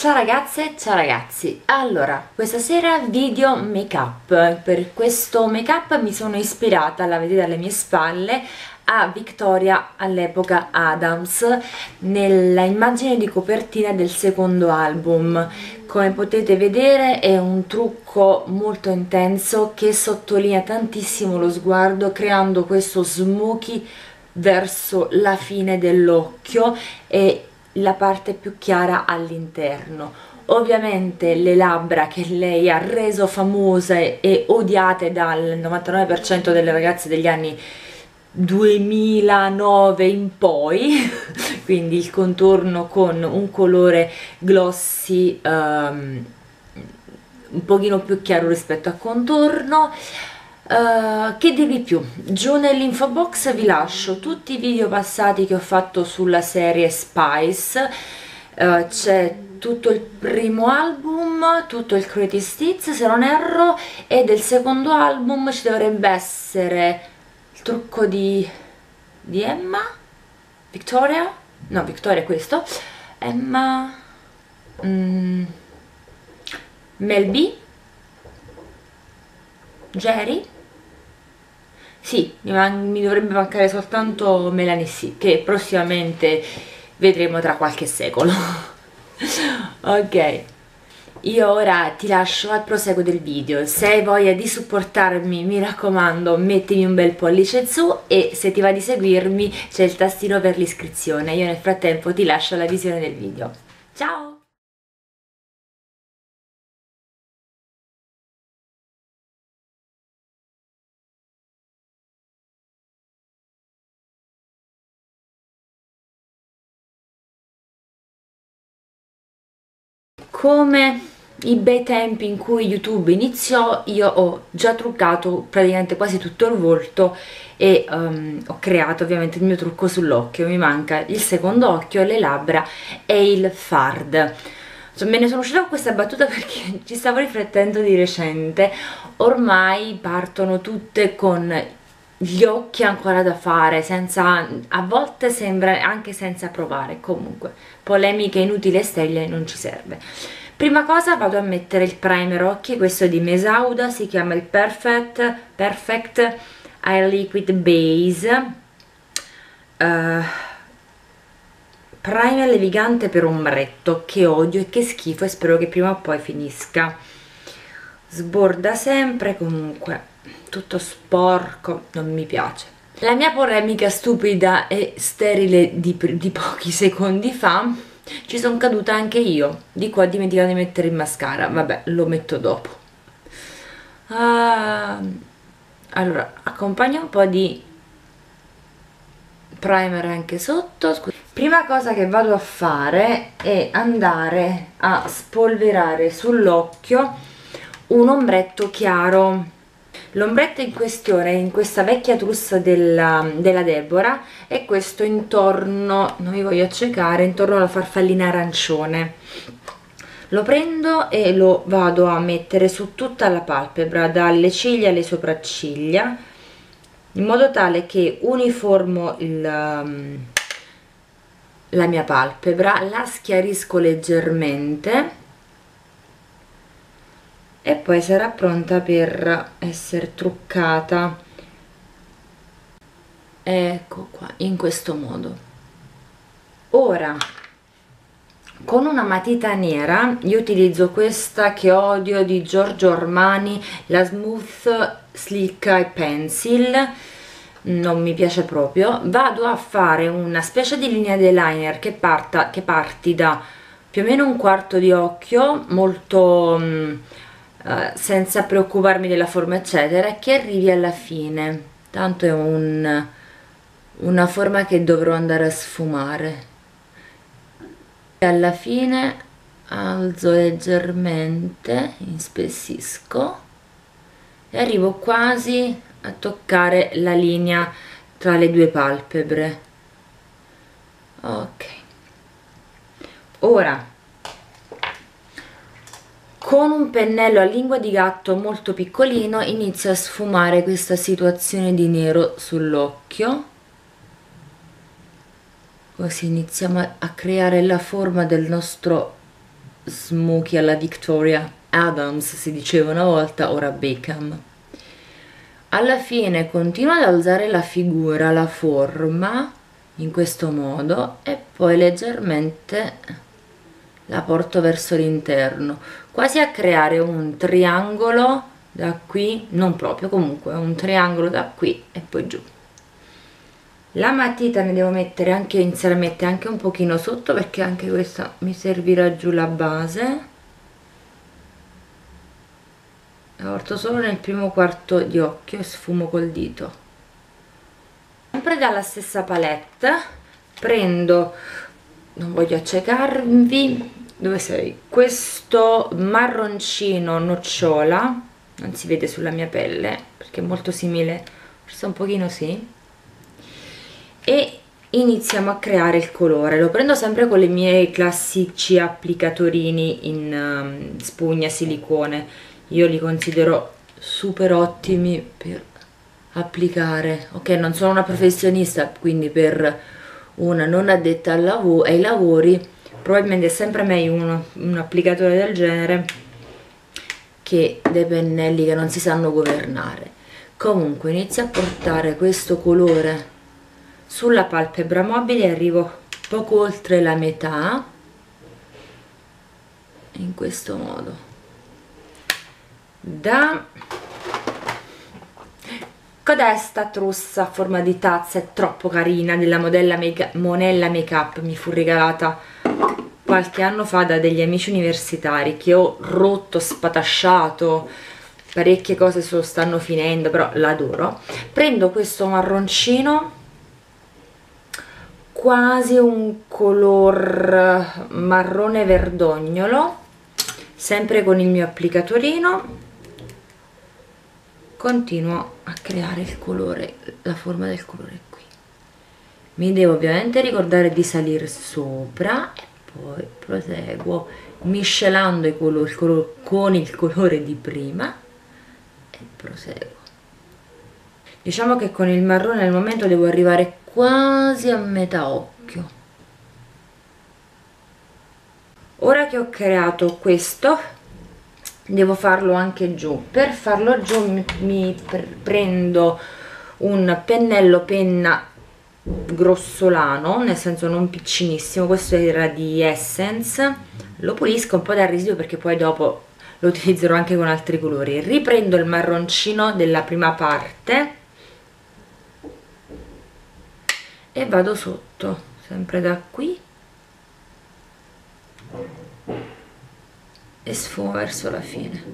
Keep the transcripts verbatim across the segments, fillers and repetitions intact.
Ciao ragazze, ciao ragazzi. Allora, questa sera video make up. Per questo make up mi sono ispirata, la vedete alle mie spalle, a Victoria all'epoca Adams, nella immagine di copertina del secondo album. Come potete vedere è un trucco molto intenso che sottolinea tantissimo lo sguardo, creando questo smoky verso la fine dell'occhio e la parte più chiara all'interno. Ovviamente le labbra che lei ha reso famose e odiate dal novantanove per cento delle ragazze degli anni duemilanove in poi, quindi il contorno con un colore glossy um, un pochino più chiaro rispetto al contorno. Uh, che dirvi più? Giù nell'info box vi lascio tutti i video passati che ho fatto sulla serie Spice. Uh, c'è tutto il primo album, tutto il Greatest Hits se non erro, e del secondo album ci dovrebbe essere il trucco di, di Emma? Victoria? No, Victoria è questo. Emma... Mm, Mel B? Jerry? Sì, mi, mi dovrebbe mancare soltanto Melanie C, che prossimamente vedremo tra qualche secolo. Ok, io ora ti lascio al proseguo del video. Se hai voglia di supportarmi, mi raccomando, mettimi un bel pollice su, e se ti va di seguirmi c'è il tastino per l'iscrizione. Io nel frattempo ti lascio la visione del video. Ciao! Come i bei tempi in cui YouTube iniziò, io ho già truccato praticamente quasi tutto il volto e um, ho creato ovviamente il mio trucco sull'occhio. Mi manca il secondo occhio, le labbra e il fard. Cioè, me ne sono uscita con questa battuta perché ci stavo riflettendo di recente. Ormai partono tutte con gli occhi ancora da fare, senza, a volte sembra anche senza provare. Comunque, polemiche inutili e sterili non ci serve. Prima cosa vado a mettere il primer occhi, questo è di Mesauda, si chiama il Perfect, Perfect Eye Liquid Base. Uh, primer levigante per ombretto, che odio e che schifo, e spero che prima o poi finisca. Sborda sempre, comunque tutto sporco, non mi piace. La mia polemica stupida e sterile di, di pochi secondi fa, ci sono caduta anche io. Di qua ho dimenticato di mettere il mascara, vabbè, lo metto dopo. Ah, allora, accompagno un po' di primer anche sotto. Prima cosa che vado a fare è andare a spolverare sull'occhio un ombretto chiaro. L'ombretto in questione è in questa vecchia trousse della, della Deborah, e questo intorno, non mi voglio accecare, intorno alla farfallina arancione. Lo prendo e lo vado a mettere su tutta la palpebra, dalle ciglia alle sopracciglia, in modo tale che uniformo il, la mia palpebra, la schiarisco leggermente e poi sarà pronta per essere truccata. Ecco qua, in questo modo. Ora, con una matita nera, io utilizzo questa che odio, di Giorgio Armani, la Smooth Sleek Eye Pencil, non mi piace proprio. Vado a fare una specie di linea di eyeliner che, parta, che parti da più o meno un quarto di occhio, molto... Um, Uh, senza preoccuparmi della forma eccetera, che arrivi alla fine. Tanto è un, una forma che dovrò andare a sfumare. E alla fine alzo leggermente, inspessisco e arrivo quasi a toccare la linea tra le due palpebre. Ok, ora con un pennello a lingua di gatto molto piccolino inizio a sfumare questa situazione di nero sull'occhio, così iniziamo a creare la forma del nostro smoky alla Victoria Adams, si diceva una volta, ora Beckham. Alla fine continuo ad alzare la figura, la forma, in questo modo, e poi leggermente la porto verso l'interno, quasi a creare un triangolo da qui, non proprio, comunque un triangolo da qui e poi giù. La matita ne devo mettere anche, iniziare a mettere anche un pochino sotto, perché anche questa mi servirà giù la base. La porto solo nel primo quarto di occhio e sfumo col dito. Sempre dalla stessa palette prendo, non voglio accecarvi, dove sei? Questo marroncino nocciola, non si vede sulla mia pelle perché è molto simile, forse un pochino sì, e iniziamo a creare il colore. Lo prendo sempre con i miei classici applicatorini in um, spugna silicone, io li considero super ottimi per applicare. Ok, non sono una professionista, quindi per una non addetta al lavoro, ai lavori probabilmente è sempre meglio uno, un applicatore del genere che dei pennelli che non si sanno governare. Comunque inizio a portare questo colore sulla palpebra mobile e arrivo poco oltre la metà, in questo modo. Da codesta trussa a forma di tazza, è troppo carina, della modella make Monella Makeup, mi fu regalata qualche anno fa da degli amici universitari, che ho rotto, spatasciato, parecchie cose se lo stanno finendo, però l'adoro. Prendo questo marroncino, quasi un color marrone verdognolo, sempre con il mio applicatorino, continuo a creare il colore, la forma del colore qui. Mi devo ovviamente ricordare di salire sopra e poi proseguo miscelando i colori, il colore con il colore di prima e proseguo. Diciamo che con il marrone al momento devo arrivare quasi a metà occhio. Ora che ho creato questo, devo farlo anche giù. Per farlo giù mi, mi prendo un pennello penna grossolano, nel senso non piccinissimo, questo era di Essence, lo pulisco un po' dal residuo perché poi dopo lo utilizzerò anche con altri colori. Riprendo il marroncino della prima parte e vado sotto, sempre da qui, e sfumo verso la fine.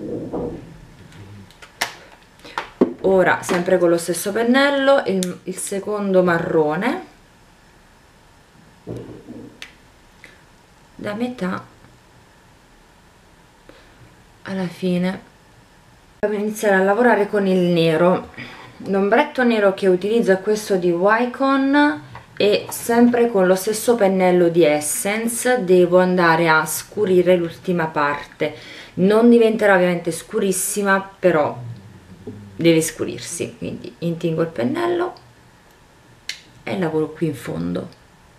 Ora sempre con lo stesso pennello il, il secondo marrone da metà alla fine. Devo iniziare a lavorare con il nero. L'ombretto nero che utilizzo è questo di Wycon e sempre con lo stesso pennello di Essence devo andare a scurire l'ultima parte. Non diventerà ovviamente scurissima, però deve scurirsi, quindi intingo il pennello e lavoro qui in fondo.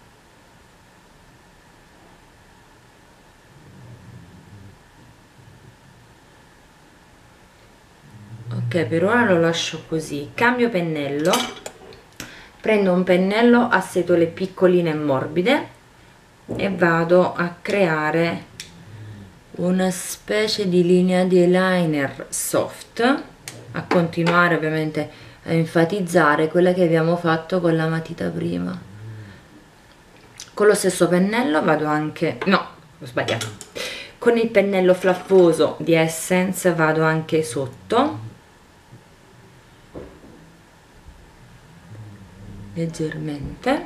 Ok, per ora lo lascio così. Cambio pennello, prendo un pennello a setole piccoline e morbide e vado a creare una specie di linea di eyeliner soft, a continuare ovviamente a enfatizzare quella che abbiamo fatto con la matita prima. Con lo stesso pennello vado anche, no, ho sbagliato, con il pennello flaffoso di Essence vado anche sotto leggermente,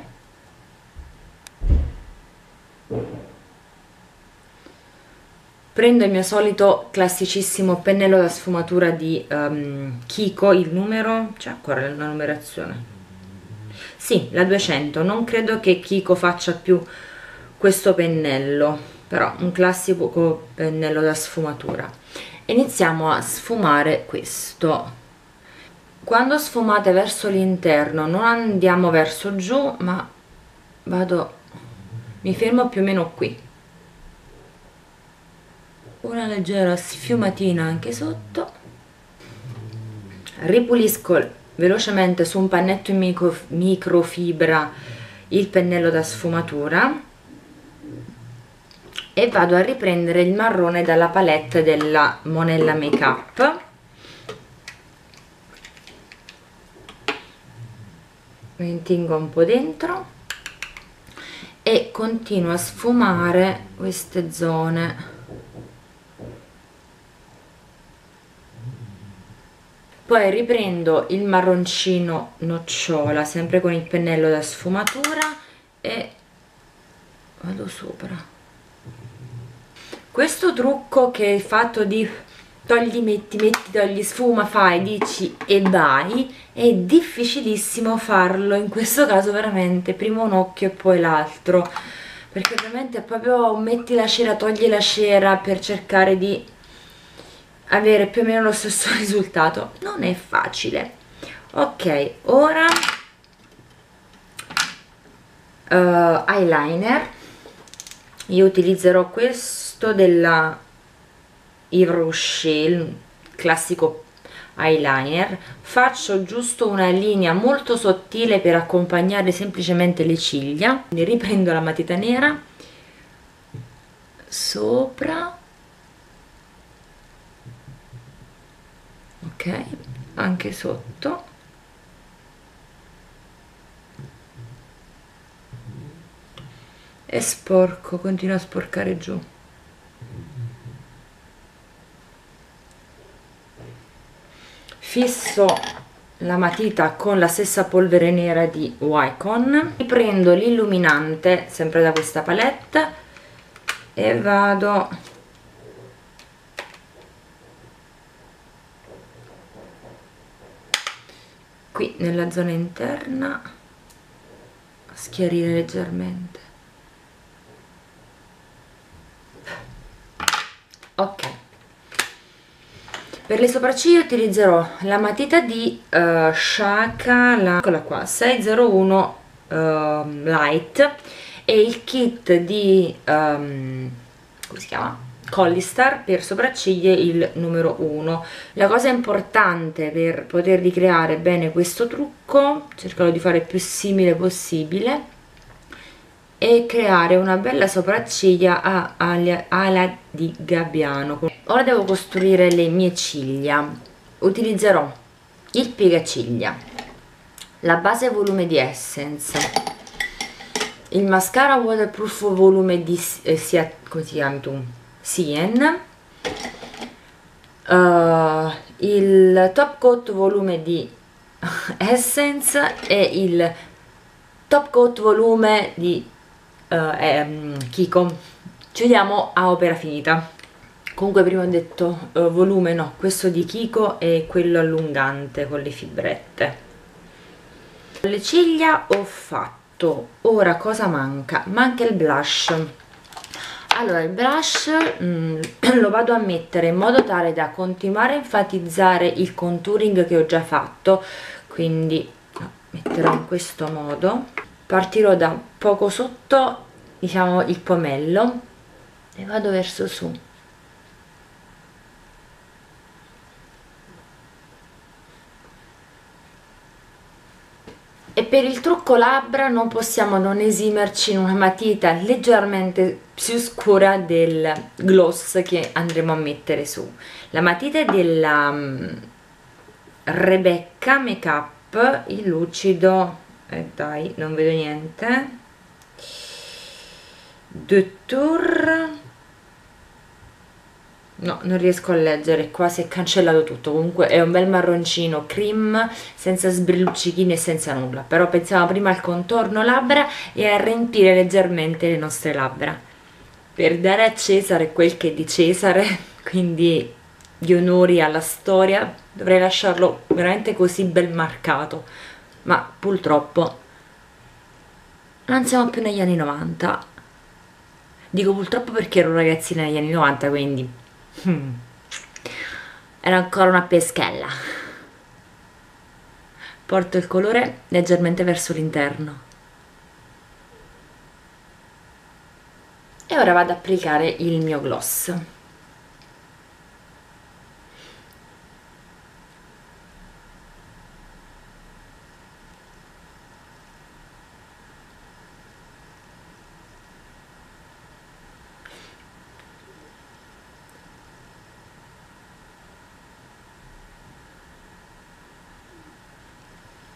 prendo il mio solito classicissimo pennello da sfumatura di um, Kiko, il numero, c'è ancora la numerazione? Sì, la duecento, non credo che Kiko faccia più questo pennello, però un classico pennello da sfumatura. Iniziamo a sfumare questo. Quando sfumate verso l'interno non andiamo verso giù, ma vado, mi fermo più o meno qui. una leggera sfumatina anche sotto, ripulisco velocemente su un pannetto in micro, microfibra il pennello da sfumatura e vado a riprendere il marrone dalla palette della Monella Makeup. Mi intingo un po' dentro e continuo a sfumare queste zone. Poi riprendo il marroncino nocciola, sempre con il pennello da sfumatura, e vado sopra. Questo trucco che è il fatto di togli, metti, metti, togli, sfuma, fai, dici e vai, è difficilissimo farlo, in questo caso veramente prima un occhio e poi l'altro, perché ovviamente è proprio metti la cera, togli la cera per cercare di avere più o meno lo stesso risultato, non è facile. Ok, ora uh, eyeliner. Io utilizzerò questo della Yves Rocher, il classico eyeliner. Faccio giusto una linea molto sottile per accompagnare semplicemente le ciglia. Quindi riprendo la matita nera sopra, ok, anche sotto, e sporco, continuo a sporcare giù. Fisso la matita con la stessa polvere nera di Wycon, riprendo l'illuminante sempre da questa palette e vado qui nella zona interna a schiarire leggermente. Ok, per le sopracciglia utilizzerò la matita di uh, Shaka, la, eccola qua, sei zero uno uh, Light, e il kit di um, come si chiama? Collistar per sopracciglia, il numero uno. La cosa importante per poter ricreare bene questo trucco, cercherò di fare il più simile possibile, e creare una bella sopracciglia a ala, ala di gabbiano. Ora devo costruire le mie ciglia. Utilizzerò il piegaciglia, la base volume di Essence, il mascara waterproof volume di eh, sia, come si chiama tu? Sien, uh, il top coat volume di Essence e il top coat volume di Uh, ehm, Kiko. Ci vediamo a opera finita. Comunque prima ho detto uh, volume, no, questo di Kiko è quello allungante con le fibrette. Le ciglia ho fatto, ora cosa manca? Manca il blush. Allora il blush mh, lo vado a mettere in modo tale da continuare a enfatizzare il contouring che ho già fatto, quindi no, metterò in questo modo. Partirò da poco sotto, diciamo, il pomello e vado verso su. E per il trucco labbra non possiamo non esimerci in una matita leggermente più scura del gloss che andremo a mettere su. La matita è della um, Rebecca Makeup, il lucido. E eh dai, non vedo niente. De Tour, no, non riesco a leggere, qua si è cancellato tutto. Comunque è un bel marroncino cream, senza sbrilluccichini e senza nulla, però pensavo prima al contorno labbra e a riempire leggermente le nostre labbra per dare a Cesare quel che è di Cesare, quindi gli onori alla storia. Dovrei lasciarlo veramente così ben marcato, ma purtroppo non siamo più negli anni novanta. Dico purtroppo perché ero ragazzina negli anni novanta, quindi hmm, era ancora una peschella. Porto il colore leggermente verso l'interno e ora vado ad applicare il mio gloss.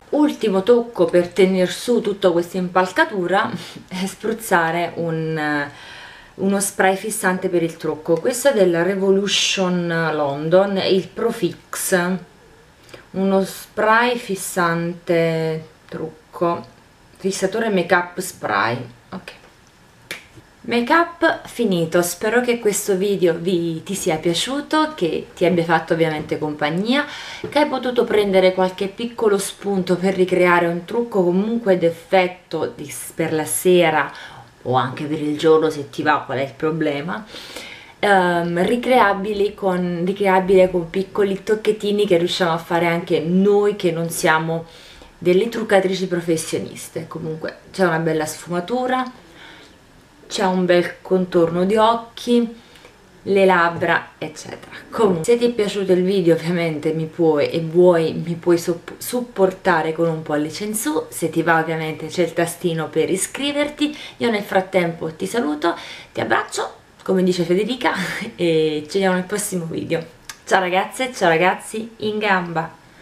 ultimo tocco per tenere su tutta questa impalcatura è spruzzare un, uno spray fissante per il trucco. Questo è della Revolution London, il Pro Fix, uno spray fissante trucco, fissatore make up spray. Ok, make up finito. Spero che questo video vi ti sia piaciuto, che ti abbia fatto ovviamente compagnia, che hai potuto prendere qualche piccolo spunto per ricreare un trucco comunque d'effetto per la sera o anche per il giorno se ti va, qual è il problema. Um, ricreabili con, ricreabile con piccoli tocchettini che riusciamo a fare anche noi che non siamo delle truccatrici professioniste. Comunque c'è una bella sfumatura, c'è un bel contorno di occhi, le labbra, eccetera. Comunque, se ti è piaciuto il video ovviamente mi puoi e vuoi mi puoi supportare con un pollice in su. Se ti va ovviamente c'è il tastino per iscriverti. Io nel frattempo ti saluto, ti abbraccio come dice Federica e ci vediamo nel prossimo video. Ciao ragazze, ciao ragazzi, in gamba!